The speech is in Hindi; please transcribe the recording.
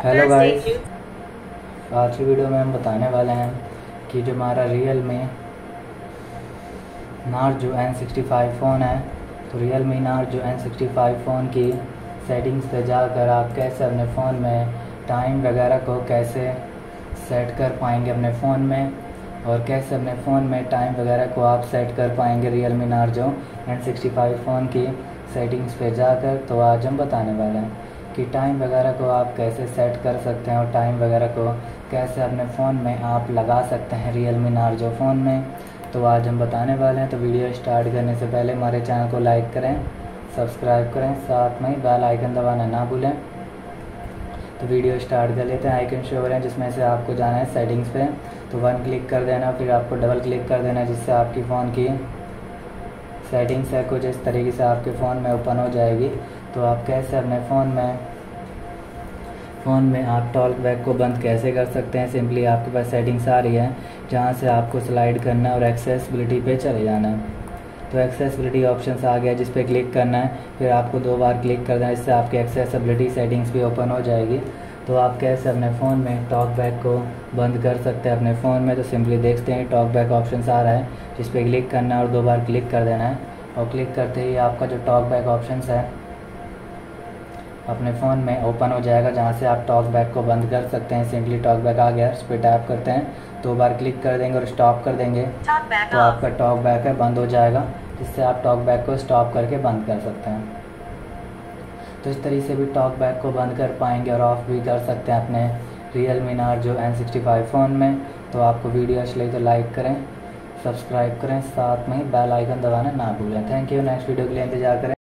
हेलो गाइस, आज की वीडियो में हम बताने वाले हैं कि जो हमारा Realme नार्जो N65 फ़ोन है, तो Realme नार्जो N65 फ़ोन की सेटिंग्स पे जाकर आप कैसे अपने फ़ोन में टाइम वगैरह को कैसे सेट कर पाएंगे अपने फ़ोन में, और कैसे अपने फ़ोन में टाइम वगैरह को आप सेट कर पाएंगे Realme नार्जो N65 फ़ोन की सेटिंग्स पे जाकर। तो आज हम बताने वाले हैं कि टाइम वगैरह को आप कैसे सेट कर सकते हैं और टाइम वगैरह को कैसे अपने फ़ोन में आप लगा सकते हैं Realme नार्जो फ़ोन में। तो आज हम बताने वाले हैं। तो वीडियो स्टार्ट करने से पहले हमारे चैनल को लाइक करें, सब्सक्राइब करें, साथ में बेल आइकन दबाना ना भूलें। तो वीडियो स्टार्ट कर लेते हैं। आइकन शो हो रहे हैं जिसमें से आपको जाना है सेटिंग्स पे, तो वन क्लिक कर देना, फिर आपको डबल क्लिक कर देना, जिससे आपकी फ़ोन की सेटिंग्स है कुछ इस तरीके से आपके फ़ोन में ओपन हो जाएगी। तो आप कैसे अपने फ़ोन में आप टॉक बैक को बंद कैसे कर सकते हैं। सिंपली आपके पास सेटिंग्स आ रही है, जहाँ से आपको स्लाइड करना है और एक्सेसिबिलिटी पे चले जाना है। तो एक्सेसिबिलिटी ऑप्शन आ गया, जिस पे क्लिक करना है, फिर आपको 2 बार क्लिक करना है, इससे आपकी एक्सेसिबिलिटी सेटिंग्स भी ओपन हो जाएगी। तो आप कैसे अपने फ़ोन में टॉक बैक को बंद कर सकते हैं अपने फ़ोन में। तो सिंपली देखते हैं, टॉक बैक ऑप्शन आ रहा है, जिस पे क्लिक करना है और 2 बार क्लिक कर देना है, और क्लिक करते ही आपका जो टॉक बैक ऑप्शन है अपने फ़ोन में ओपन हो जाएगा, जहाँ से आप टॉक बैक को बंद कर सकते हैं। सिंपली टॉक बैक आ गया, इस पर टैप करते हैं, 2 बार क्लिक कर देंगे और स्टॉप कर देंगे, तो आपका टॉक बैक है बंद हो जाएगा, जिससे आप टॉक बैक को स्टॉप करके बंद कर सकते हैं। तो इस तरीके से भी टॉक बैक को बंद कर पाएंगे और ऑफ भी कर सकते हैं अपने Realme नार्जो N65 फ़ोन में। तो आपको वीडियो अच्छी लगी तो लाइक करें, सब्सक्राइब करें, साथ में बेल आइकन दबाना ना भूलें। Thank you. नेक्स्ट वीडियो के लिए इंतजार करें।